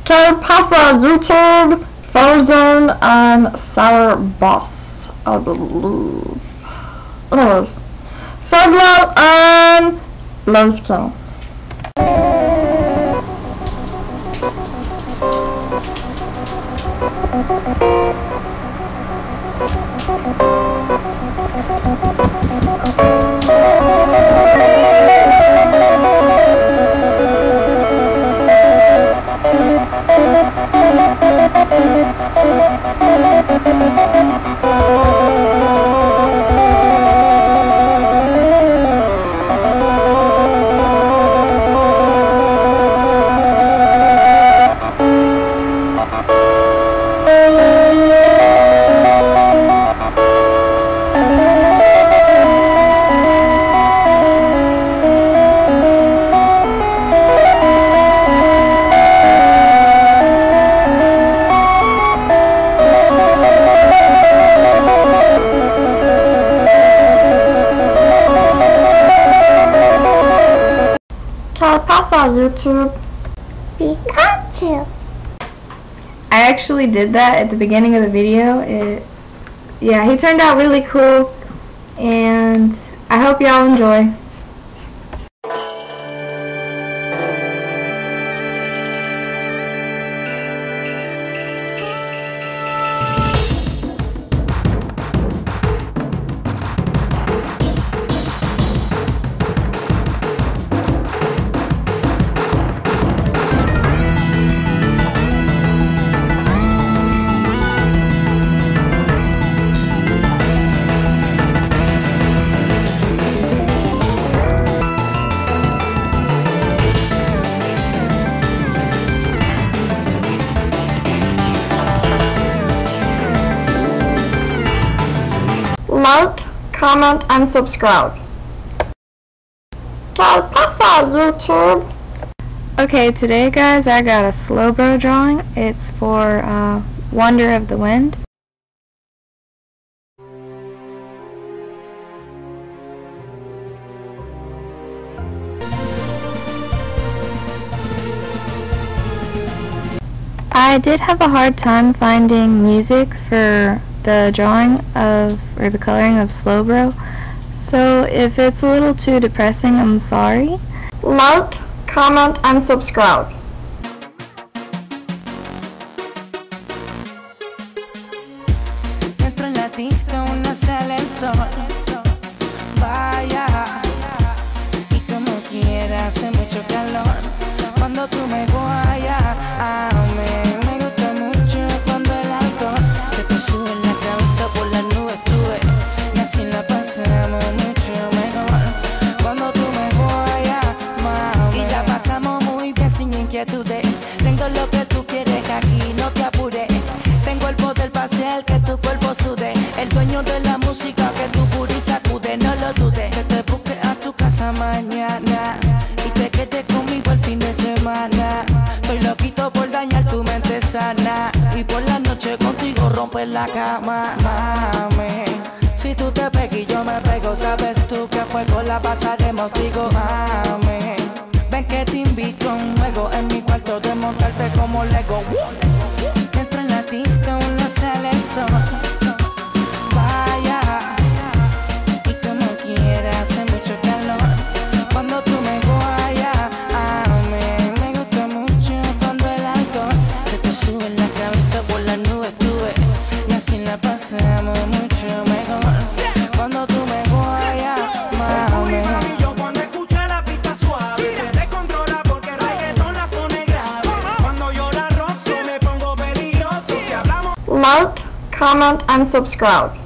Que pasa YouTube, Frozen, and Sour Boss, I believe. Anyways, Soulglow and Blaze King. ¿Qué pasa YouTube? Pikachu. I actually did that at the beginning of the video. Yeah, he turned out really cool, and I hope y'all enjoy. Like, comment, and subscribe. ¿Qué pasa YouTube? Okay, today guys, I got a Slowbro drawing. It's for Wonder of the Wind. I did have a hard time finding music for the drawing of, or the coloring of Slowbro, so if it's a little too depressing, I'm sorry. Like, comment, and subscribe. Dentro en la disco no sale el sol. Vaya, y como quiera hace mucho calor. Cuando tú me guayas, a mí me gusta mucho cuando el alcohol se te sube en la cabeza, por las nubes tuve, y así la pasamos mucho mejor. Cuando tú me guayas, mami, y la pasamos muy bien sin inquietudes. Tengo lo que tú quieres, que aquí no te apures. Tengo el poder para hacer que tu cuerpo sude. El dueño de la música que tu booty sacude, no lo dudes. Que te busque a tu casa mañana y te quedes conmigo el fin de semana. Estoy loquito por dañar tu mente sana y por la noche contigo romper la cama, mami. Si tú te pegas y yo me pego, sabes tú que a fuego la pasaremos, digo, mami. Ven que te invito a un juego en mi cuarto de montarte como Lego. Dentro en la disco no sale el sol. Vaya, y como quiera hace mucho calor. Cuando tú me guayas, a mí me gusta mucho cuando el alcohol se te sube en la cabeza, por las nubes tuve, y así la pasamos mucho mejor. Cuando tú me guayas, mami. Like, comment, and subscribe.